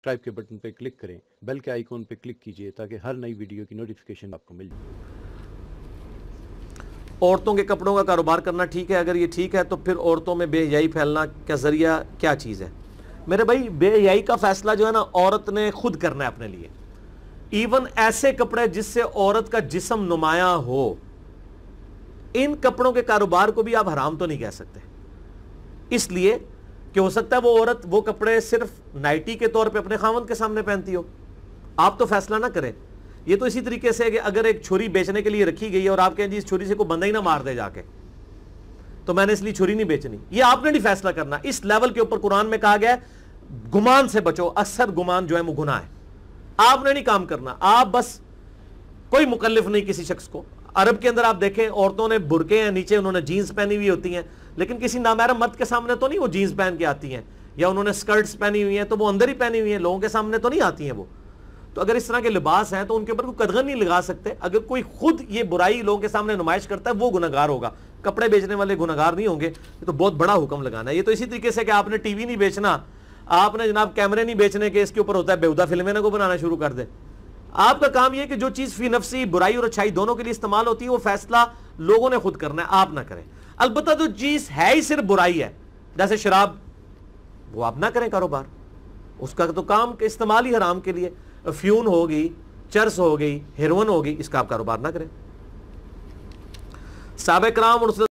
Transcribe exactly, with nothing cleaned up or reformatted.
Subscribe کے button پہ click کریں، بیل کے آئیکن پہ کلک کیجئے تاکہ ہر نئی ویڈیو کی نوٹیفیکیشن آپ کو مل جائے۔ عورتوں کے کپڑوں کا کاروبار کرنا ٹھیک ہے؟ اگر یہ ٹھیک ہے تو پھر عورتوں میں بے حیائی پھیلنا کا ذریعہ کیا چیز ہے؟ میرے بھائی، بے حیائی کا فیصلہ جو ہے نا عورت نے خود کرنا ہے اپنے لیے۔ ایون ایسے کپڑے جس سے عورت کا جسم نمایاں ہو، ان کپڑوں کے کاروبار کو بھی آپ حرام تو نہیں کہہ سکتے، اس لیے کہ ہو سکتا ہے وہ عورت وہ کپڑے صرف نائٹی کے طور پہ اپنے خاوند کے سامنے پہنتی ہو، آپ تو فیصلہ نہ کریں۔ یہ تو اسی طریقے سے ہے کہ اگر ایک چھری بیچنے کے لیے رکھی گئی ہے اور آپ کہیں جی اس چھری سے کوئی بندہ ہی نہ مار دے جا کے، تو میں نے اس لیے چھری نہیں بیچنی، یہ آپ نے نہیں فیصلہ کرنا۔ اس لیول کے اوپر قرآن میں کہا گیا ہے گمان سے بچو، اکثر گمان جو ہے وہ گناہ ہے، آپ نے نہیں کام کرنا۔ آپ بس کوئی مکلف نہیں کسی شخص کو۔ عرب کے اندر آپ دیکھیں عورتوں نے برقعے ہیں، نیچے انہوں نے جینز پہنی ہوئی ہوتی ہیں، لیکن کسی نامحرم مرد کے سامنے تو نہیں وہ جینز پہن کے آتی ہیں، یا انہوں نے سکرٹس پہنی ہوئی ہیں تو وہ اندر ہی پہنی ہوئی ہیں، لوگوں کے سامنے تو نہیں آتی ہیں وہ۔ تو اگر اس طرح کے لباس ہیں تو ان کے اوپر کوئی قدغن نہیں لگا سکتے۔ اگر کوئی خود یہ برائی لوگوں کے سامنے نمائش کرتا ہے وہ گناہگار ہوگا، کپڑے بیچنے والے گناہگار نہیں ہوں گے۔ یہ تو بہت بڑا حکم لگانا ہے۔ یہ تو اسی طریقے سے کہ آپ نے ٹی وی نہیں بیچنا، آپ نے جناب کیمرے نہیں بیچنے کے، اس کے اوپر ہوتا ہے بیہودہ فلمیں نہ کو بنانا شروع کر دے۔ آپ کا کام یہ کہ جو چیز فی نفسی برائی اور اچھائی دونوں کے لیے استعمال ہوتی ہے وہ فیصلہ لوگوں نے خود کرنا ہے، آپ نہ کریں۔ البتہ جو چیز ہے ہی صرف برائی ہے، جیسے شراب، وہ آپ نہ کریں کاروبار، اس کا تو کام استعمال ہی حرام کے لیے۔ فیون ہو گئی، چرس ہو گئی، ہیروئن ہو گئی، اس کا آپ کاروبار نہ کریں۔ صحابہ کرام اور